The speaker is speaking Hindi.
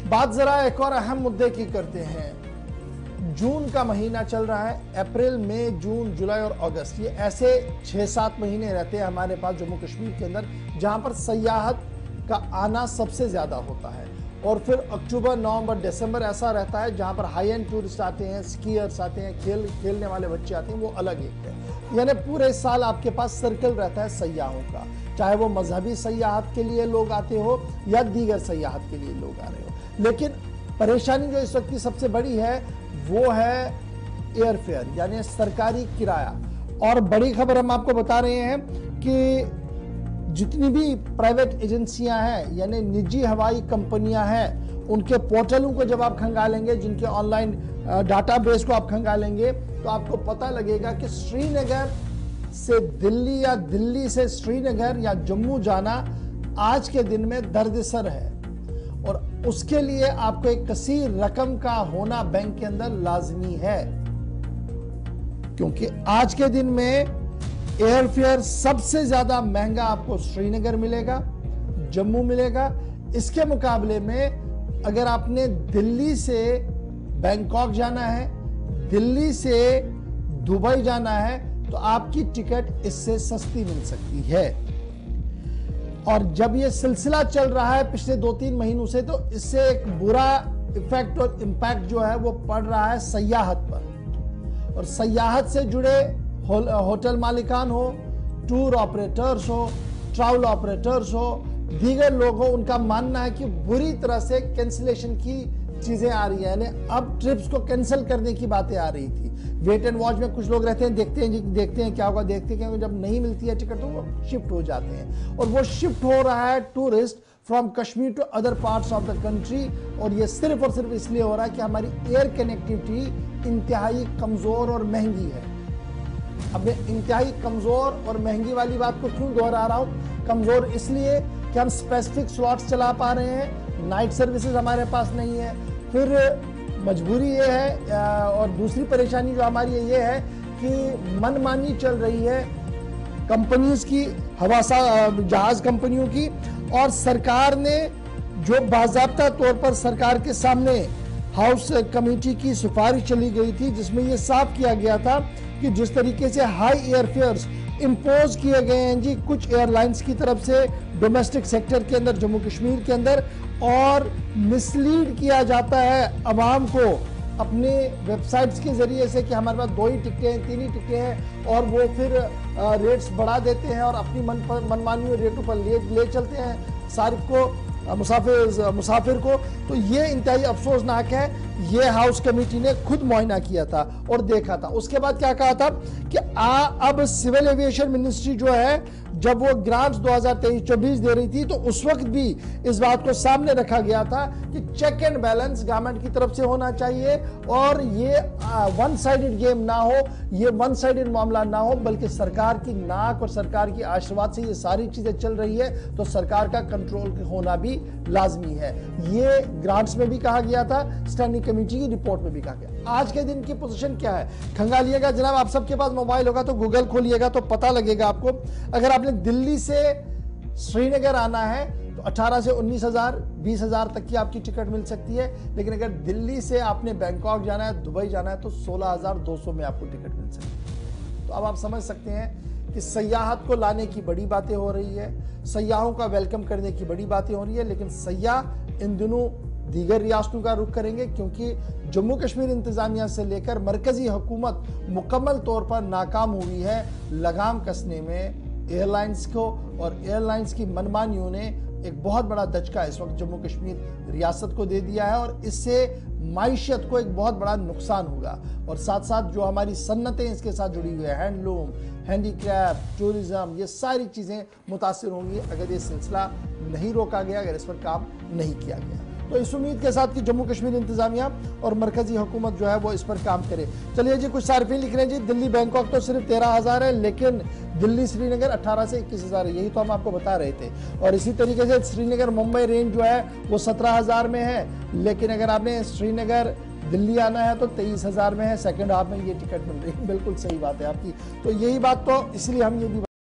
बात जरा एक और अहम मुद्दे की करते हैं। जून का महीना चल रहा है, अप्रैल मई जून जुलाई और अगस्त, ये ऐसे 6-7 महीने रहते हैं हमारे पास जम्मू कश्मीर के अंदर जहां पर सयाहत का आना सबसे ज्यादा होता है। और फिर अक्टूबर नवंबर दिसंबर ऐसा रहता है जहां पर हाई एंड टूरिस्ट आते हैं, स्कीयर्स आते हैं, खेलने वाले बच्चे आते हैं, वो अलग एक है। यानी पूरे साल आपके पास सर्कल रहता है सयाहों का, चाहे वो मजहबी सयाहत के लिए लोग आते हो या दीगर सयाहत के लिए लोग आ रहे हो। लेकिन परेशानी जो इस वक्त की सबसे बड़ी है वो है एयर फेयर, यानी सरकारी किराया। और बड़ी खबर हम आपको बता रहे हैं कि जितनी भी प्राइवेट एजेंसियां हैं यानी निजी हवाई कंपनियां हैं, उनके पोर्टलों को जब आप खंगालेंगे, जिनके ऑनलाइन डाटाबेस को आप खंगालेंगे, तो आपको पता लगेगा कि श्रीनगर से दिल्ली या दिल्ली से श्रीनगर या जम्मू जाना आज के दिन में दर्दसर है। और उसके लिए आपको एक कसीर रकम का होना बैंक के अंदर लाजमी है, क्योंकि आज के दिन में एयर फेयर सबसे ज्यादा महंगा आपको श्रीनगर मिलेगा, जम्मू मिलेगा। इसके मुकाबले में अगर आपने दिल्ली से बैंकॉक जाना है, दिल्ली से दुबई जाना है, तो आपकी टिकट इससे सस्ती मिल सकती है। और जब ये सिलसिला चल रहा है पिछले 2-3 महीनों से, तो इससे एक बुरा इफेक्ट और इंपैक्ट जो है वो पड़ रहा है सयाहत पर। और सयाहत से जुड़े होटल मालिकान हो, टूर ऑपरेटर्स हो, ट्रैवल ऑपरेटर्स हो, दीगर लोग हो, उनका मानना है कि बुरी तरह से कैंसिलेशन की चीजें आ रही है। यानी अब ट्रिप्स को कैंसिल करने की बातें आ रही थी। वेट एंड वॉच में कुछ लोग रहते हैं, देखते हैं क्या होगा, देखते हैं जब नहीं मिलती है टिकट तो वो शिफ्ट हो जाते हैं। और वो शिफ्ट हो रहा है tourist from Kashmir to other parts of the country. और ये सिर्फ और सिर्फ इसलिए हो रहा है कि हमारी एयर कनेक्टिविटी इंतहाई कमजोर और महंगी है। अब मैं इंतहाई कमजोर और महंगी वाली बात को क्यों दोहरा रहा हूं? कमजोर इसलिए कि हम स्पेसिफिक स्लॉट्स चला पा रहे हैं, नाइट सर्विसेज हमारे पास नहीं है। फिर मजबूरी ये है और दूसरी परेशानी जो हमारी ये है कि मनमानी चल रही है कंपनीज की, जहाज कंपनियों की। और सरकार ने जो बाज़ाब्ता तौर पर सरकार के सामने हाउस कमेटी की सिफारिश चली गई थी, जिसमें यह साफ किया गया था कि जिस तरीके से हाई एयर फेयर्स इंपोज किए गए हैं जी कुछ एयरलाइंस की तरफ से डोमेस्टिक सेक्टर के अंदर, जम्मू कश्मीर के अंदर, और मिसलीड किया जाता है अवाम को अपने वेबसाइट्स के जरिए से कि हमारे पास 2 ही टिकटें हैं, 3 ही टिकटें हैं, और वो फिर रेट्स बढ़ा देते हैं और अपनी मनमानी रेटों पर ले चलते हैं सारिफ को, मुसाफिर को। तो ये इंतहाई अफसोसनाक है। ये हाउस कमेटी ने खुद मुआयना किया था और देखा था। उसके बाद क्या कहा था कि अब सिविल एविएशन मिनिस्ट्री जो है, जब वो ग्रांट्स 2023-24 दे रही थी, तो उस वक्त भी इस बात को सामने रखा गया था कि चेक एंड बैलेंस गवर्नमेंट की तरफ से होना चाहिए और ये वन साइडेड गेम ना हो, ये वन साइडेड मामला ना हो, बल्कि सरकार की नाक और सरकार की आशीर्वाद से ये सारी चीजें चल रही है, तो सरकार का कंट्रोल होना भी लाजमी है। ये ग्रांट्स में भी कहा गया था, स्टैंडिंग कमेटी की रिपोर्ट में भी कहा गया। आज के दिन की पोजीशन क्या है खंगालिएगा जनाब, आप सबके पास मोबाइल होगा तो गूगल खोलिएगा तो पता लगेगा आपको। अगर आपने दिल्ली से श्रीनगर आना है तो 18 से 19,000 20,000 तक की आपकी टिकट मिल सकती है। लेकिन अगर दिल्ली से आपने बैंकॉक जाना है, दुबई जाना है, तो 16,200 में आपको टिकट मिल सकती है। तो अब आप समझ सकते हैं कि सयाहत को लाने की बड़ी बातें हो रही है, सयाहों का वेलकम करने की बड़ी बातें हो रही है, लेकिन सयाह इन दिनों दीगर रियासतों का रुख करेंगे, क्योंकि जम्मू कश्मीर इंतजामिया से लेकर मरकजी हुकूमत मुकम्मल तौर पर नाकाम हुई है लगाम कसने में एयरलाइंस को। और एयरलाइंस की मनमानियों ने एक बहुत बड़ा दचका इस वक्त जम्मू कश्मीर रियासत को दे दिया है, और इससे माइशत को एक बहुत बड़ा नुकसान होगा। और साथ साथ जो हमारी सन्नतें इसके साथ जुड़ी हुई है, हैंडलूम, हैंडीक्राफ्ट, टूरिज्म, ये सारी चीज़ें मुतासिर होंगी अगर ये सिलसिला नहीं रोका गया, अगर इस पर काम नहीं किया गया। तो इस उम्मीद के साथ कि जम्मू कश्मीर इंतजामिया और मरकजी हुकूमत जो है वो इस पर काम करे। चलिए जी, कुछ सार्फिन लिख रहे हैं जी दिल्ली बैंकॉक तो सिर्फ 13,000 है, लेकिन दिल्ली श्रीनगर 18 से 21,000 है। यही तो हम आपको बता रहे थे। और इसी तरीके से श्रीनगर मुंबई रेंज जो है वो 17,000 में है, लेकिन अगर आपने श्रीनगर दिल्ली आना है तो 23,000 में है। सेकंड हाफ में ये टिकट मिल रही है। बिल्कुल सही बात है आपकी। तो यही बात, तो इसलिए हम ये भी